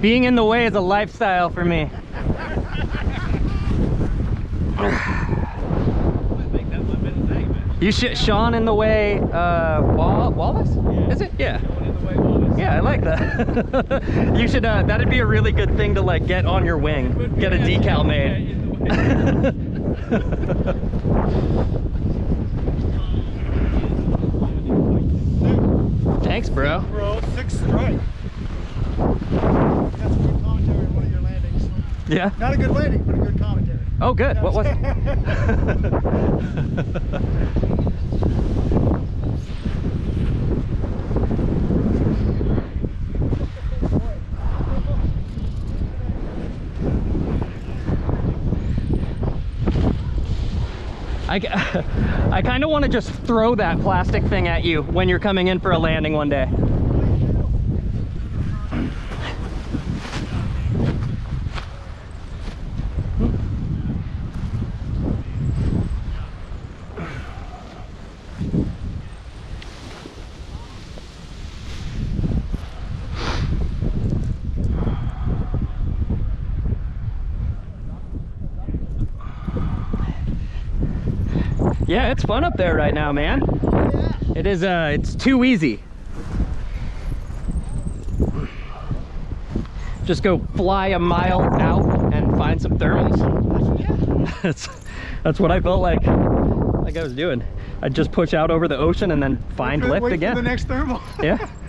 Being in the way is a lifestyle for me. You should, Sean in the way, Wallace? Yeah. Is it? Yeah. Sean in the way, Wallace. Yeah, I like that. You should, that'd be a really good thing to like get on your wing. Get a decal made. Thanks, bro. Bro, 6 strike. That's a good commentary on one of your landings. Yeah. Not a good landing, but a good commentary. Oh, good. What was it? I kind of want to just throw that plastic thing at you when you're coming in for a landing one day. Yeah, it's fun up there right now, man. Yeah. It is, it's too easy. Just go fly a mile out and find some thermals. Yeah. That's what I felt like I was doing. I'd just push out over the ocean and then find lift Wait again. for the next thermal. Yeah.